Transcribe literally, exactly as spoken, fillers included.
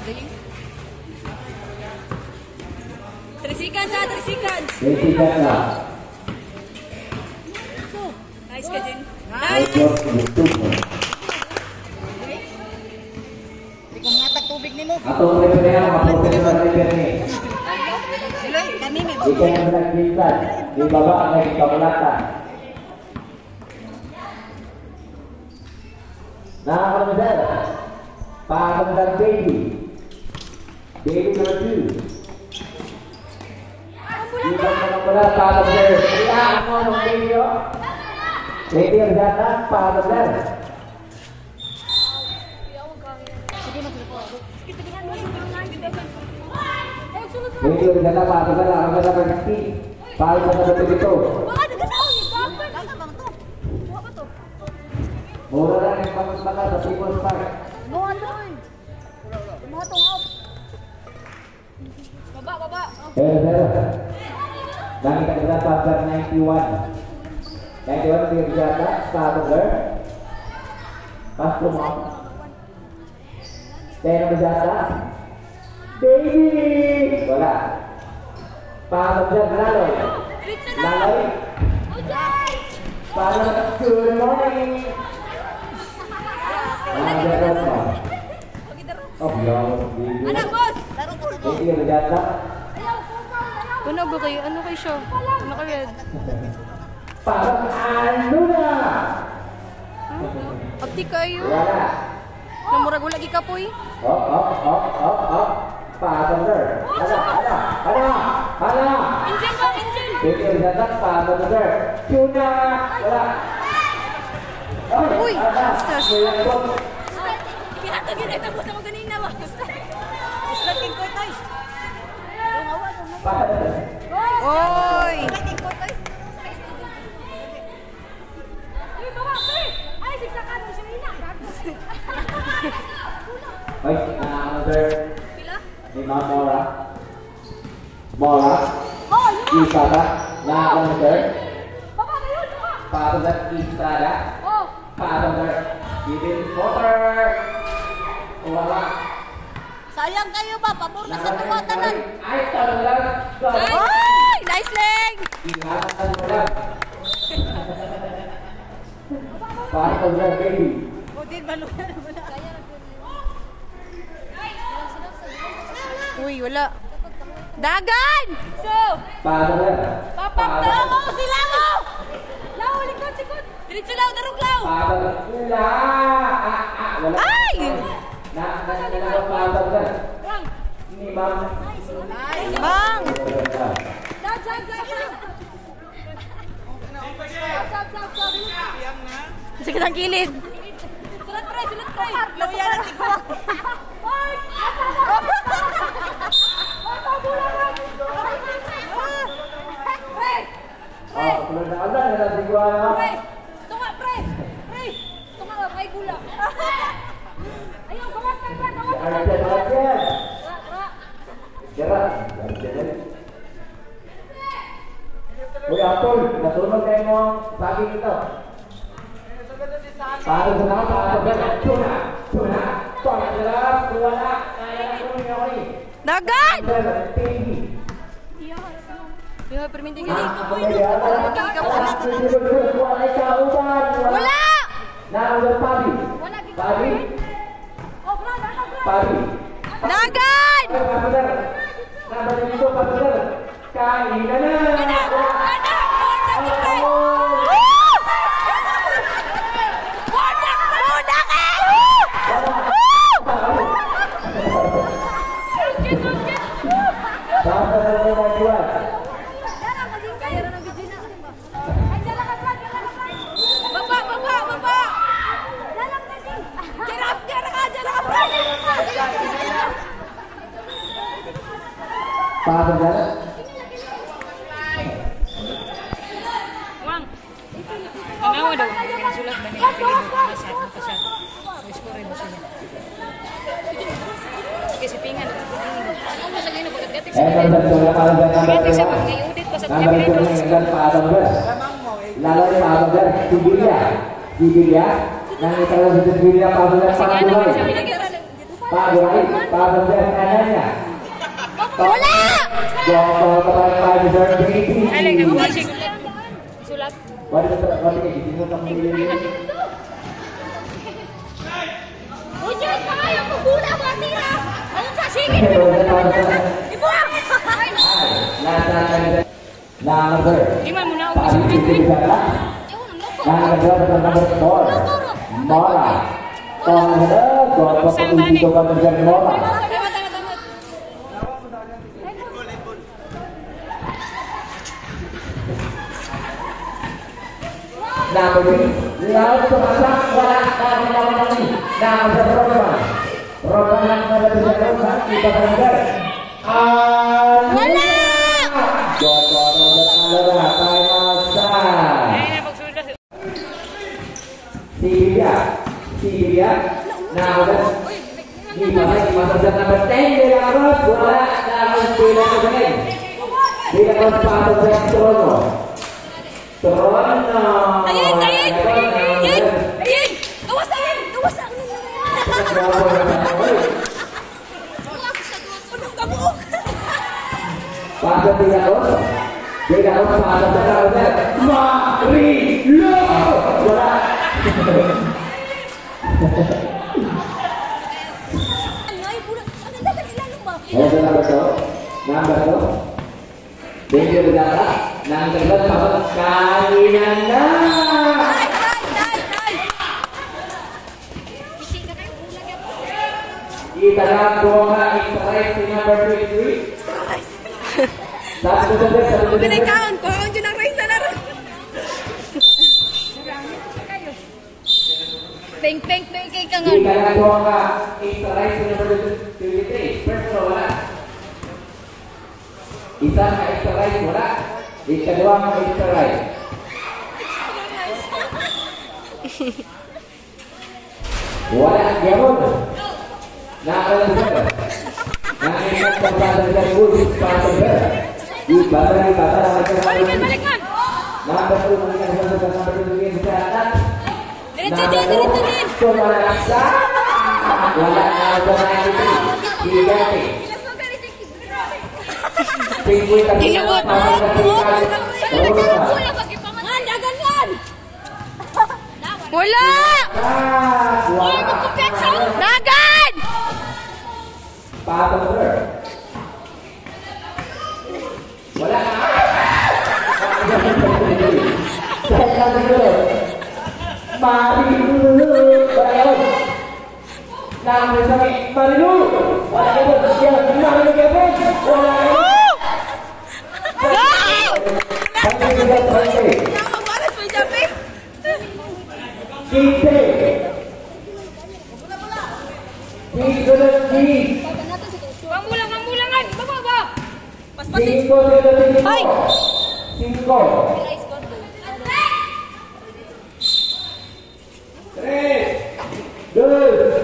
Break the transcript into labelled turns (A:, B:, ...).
A: Terisikan sa, terisikan.
B: Terisikan sa.
A: Nice ka din.
B: Nice.
C: Hindi ko matag tubig ni mo.
B: Atong referee, mapupunta sa referee.
C: Iloy, kami may
B: Ika yang menakjubkan di babak naik kemelatan. Nah, kemudian Pak Kemudian Baby, Baby number two. Di babak kemudian Pak Kemudian, kita ngomong Baby yo. Baby berdatang Pak Kemudian. Baby berdatang Pak Kemudian, Pak Kemudian berhenti. Pak Kemudian betul itu. Mura lang yung pagkakala sa People's Park.
A: Baba, baba.
B: Pero, pero. Dan kita sudah pasar ninety-one. ninety-one di Jakarta, satu girl. Pas rumah. Saya berjata. Baby. Bola. Pak Kemudian lalu. Lalu. Pak good morning. Oh, ya.
A: Anak bos.
B: Ini yang berjata.
A: Ano ba kayo? Ano kayo siya? Ano ka red?
B: Parang ano na?
A: Abdi kayo.
B: Wala.
A: Namurag wala gikapoy.
B: Oh, oh, oh, oh, oh. Parang sir. Ada, ada, ada, ada.
A: Engine ba? Engine.
B: Ini yang berjata parang sir. Tuna. Wala.
A: Uy,
B: Stas.
A: Kinato ginita mo sa mga ganina ba?
C: Islat king ko tay.
A: Oy!
B: Baik, another lima Mora. Mora. Isara. Nah, another. Parang Isara. Parang Giving water. Wala.
C: Sayang kayo ba? Pabor na sa tuwatanan.
B: Ay, talagang.
A: Ay! Nice leg!
B: Ingatan mo lang. Parang baby.
C: O din balunan mo na.
A: Uy, wala. Dagan! So!
B: Parang
A: Papak na ako! Sila mo! Lao, likod, likod! Diretso lao, darog lao!
B: Parang wala. Ah, ah, wala.
A: Ay!
B: Na, na, na, na, parang na. Ini bang.
A: Bang!
B: Parang.
A: Sab, sab, sab! Sab, sab, sab! Sakit ang kilid! Sulat pre, sulat pre!
C: Luya na tigwa.
B: Oh, belum ada ada di gua.
A: Pre! Tunga, pre! Pre! Tunga ba? May gula! Ayaw, gawas ka, pre! Gawas ka!
B: Ada ada. Jarak. Uy, Apol, nasunod kayo mo saging ito. Para sa mga para tuna, tuna, tuna, jelas, wala, kaya na kunin ako ni.
A: Dagan!
B: Baby.
A: Yung perminting ka dito po
B: Wala.
A: Wala!
B: Nah, pagi. Pagi. Pagi.
A: Dagan!
B: Nama itu pasal. Kain na na.
A: Anak! Anak! Bordak ni pre! Bordak! Bordak eh! Sungkit! Sungkit!
B: Basta na na jual.
A: Kaya na ng video na. Baba! Baba! Baba! Jarap! Jarap ka! Jarap!
B: Pasal jalan.
D: Wang. Tanawa daw. Pinasulat ba nila Pilipino na sa ating pasat? Score mo siya. Kasi pingan. Ano mo sa gino pagdating
B: Eh,
D: sa
B: kalau sudah kalau sudah
D: Pwede siya
B: nambah
D: pag naiudit pa sa
B: nambah itu
D: Pilipino.
B: dengan pasal jalan. Lalu pasal jalan Sibiria, Sibiria. Yang kalau sudah Sibiria pasal jalan
D: Sige, ano
B: pasal
D: ba
B: jalan.
D: siya pinag
B: Pak Gurai, Pak Benda kanannya.
C: Bola!
B: Joko kepada Pak Benda Brady.
D: Ay, lagi mo kasi sulat.
B: Wadi tetap wadi kayak gitu kamu ini.
A: Hujan pa yung pagula mo tira. Ayun sa sige. Ibuang.
B: Nasa number.
D: Iman mo na ako
B: Pak
D: sa
B: Brady bicara. Yang kedua adalah nomor four. Mora. Tongga Joko ketujuh coba menjadi Mora. Nah, begini, laut terpasang wala kami lawan ini. Nah, ada program. Program yang pada dilakukan kita belajar.
C: Wala!
B: Joko nomor adalah Taimasa.
D: Ay, napagsulat.
B: Sibia, Sibia. Nah, udah. Di mana di masa jam nomor ten dia harus bola harus tidak bermain. Tidak harus patut yang trono. Trono.
A: Ayun, ayun. Ayun. Ayun. Gawas ayun. Gawas ayun. Unang kabuok.
B: Patut tidak harus. Tidak harus patut tidak harus. Mario. Bola. Ayo kita betul, nang betul. Video berjalan, nang terlibat pasal kali nanda. Kita dalam dua extra number twenty-three. Satu satu satu.
C: Pinay kaon ko, ang dyan ang race na rin. Peng, peng, peng, kay
B: Kita
C: kangan.
B: dalam dua extra number twenty-three. First bola. Isa ka extra right bola. Di kedua ka extra right. Wala Gerald. Nakalasan. Nangingat sa bata ng Bulls Panther. Di bata ni bata na
A: Balik man, balik man.
B: Number two nangingat sa bata ng Bulls Panther.
A: Diretso din, diretso din.
B: Kumalaksa. Wala na sa ninety-three. Higante. Tingkoy kami.
C: Gilawat mo.
A: Wala pakipangan. Dagangan.
C: Wala!
A: Wala magkumpiyansa.
C: Dagan!
B: Panther. Wala na. Second girl. Marilu. Bayon. Nama saya Marilu. Wala na. Dia Marilu Kevin. Wala na. Sampai juga sampai.
C: Nama balas may jabi.
B: Kita. Kita lagi.
A: Mamulang, mamulangan. Baba ba?
B: Cinco de cinco.
C: Ay!
B: Cinco. Tres. Dos.